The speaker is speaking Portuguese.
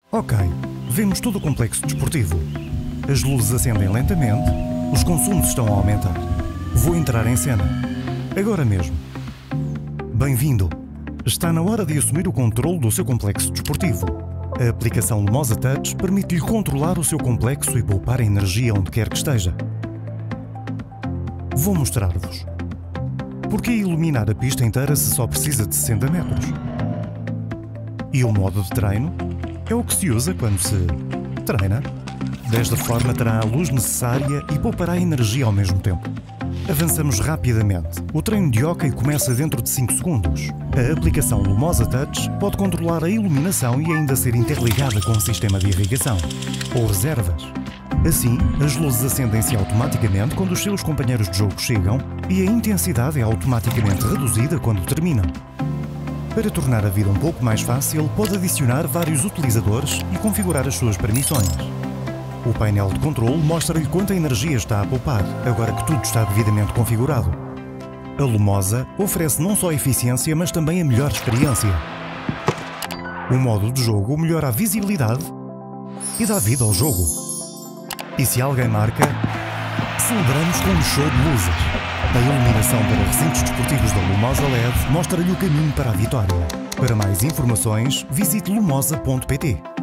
Ok, vemos todo o complexo desportivo. As luzes acendem lentamente, os consumos estão a aumentar. Vou entrar em cena. Agora mesmo. Bem-vindo! Está na hora de assumir o controle do seu complexo desportivo. A aplicação Lumosa Touch permite-lhe controlar o seu complexo e poupar energia onde quer que esteja. Vou mostrar-vos. Por que iluminar a pista inteira se só precisa de 60 metros? E o modo de treino? É o que se usa quando se treina. Desta forma terá a luz necessária e poupará energia ao mesmo tempo. Avançamos rapidamente. O treino de hóquei começa dentro de 5 segundos. A aplicação Lumosa Touch pode controlar a iluminação e ainda ser interligada com o sistema de irrigação ou reservas. Assim, as luzes acendem-se automaticamente quando os seus companheiros de jogo chegam e a intensidade é automaticamente reduzida quando terminam. Para tornar a vida um pouco mais fácil, pode adicionar vários utilizadores e configurar as suas permissões. O painel de controle mostra-lhe quanta energia está a poupar, agora que tudo está devidamente configurado. A Lumosa oferece não só eficiência, mas também a melhor experiência. O modo de jogo melhora a visibilidade e dá vida ao jogo. E se alguém marca, celebramos com um show de luzes. A iluminação para recintos desportivos da Lumosa LED mostra-lhe o caminho para a vitória. Para mais informações, visite lumosa.pt.